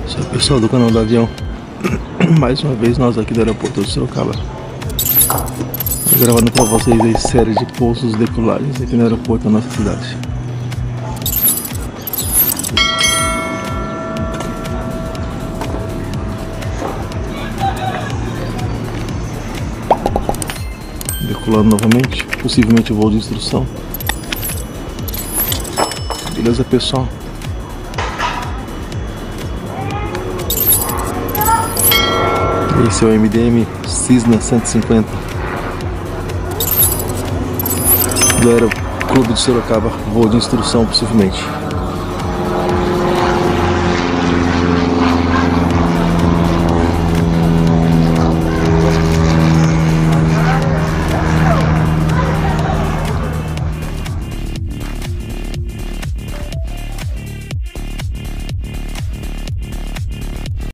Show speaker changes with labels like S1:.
S1: Sou o pessoal do canal do avião. Mais uma vez nós aqui do aeroporto de Sorocaba, gravando para vocês a série de pousos e decolagens aqui no aeroporto da nossa cidade. Decolando novamente, possivelmente o voo de instrução. Beleza, pessoal? Esse é o MDM Cessna 150 do Aeroclube de Sorocaba, voo de instrução possivelmente.